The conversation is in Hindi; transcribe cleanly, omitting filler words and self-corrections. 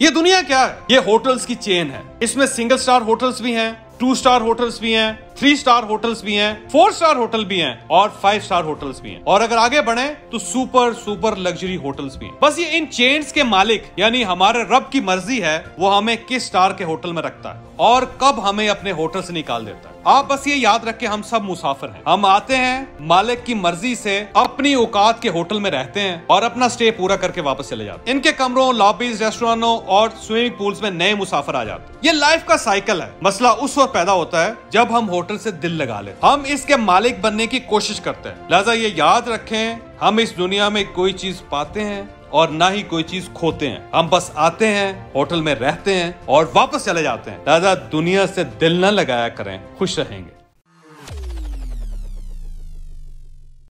ये दुनिया क्या है? ये होटल्स की चेन है। इसमें सिंगल स्टार होटल्स भी हैं, 2 स्टार होटल्स भी हैं, 3 स्टार होटल्स भी हैं, 4 स्टार होटल भी हैं और 5 स्टार होटल्स भी हैं। और अगर आगे बढ़े तो सुपर लग्जरी होटल्स भी हैं। बस ये इन चेन्स के मालिक यानी हमारे रब की मर्जी है वो हमें किस स्टार के होटल में रखता है और कब हमें अपने होटल से निकाल देता है। आप बस ये याद रख के हम सब मुसाफिर हैं। हम आते हैं, मालिक की मर्जी से अपनी औकात के होटल में रहते हैं और अपना स्टे पूरा करके वापस चले जाते हैं। इनके कमरों, लॉबीज, रेस्टोरेंटों और स्विमिंग पूल्स में नए मुसाफिर आ जाते हैं। ये लाइफ का साइकिल है। मसला उस वक्त पैदा होता है जब हम होटल से दिल लगा लेते। हम इसके मालिक बनने की कोशिश करते हैं। लिहाजा ये याद रखें, हम इस दुनिया में कोई चीज पाते हैं और ना ही कोई चीज खोते हैं। हम बस आते हैं, होटल में रहते हैं और वापस चले जाते हैं। लिहाजा दुनिया से दिल न लगाया करें, खुश रहेंगे।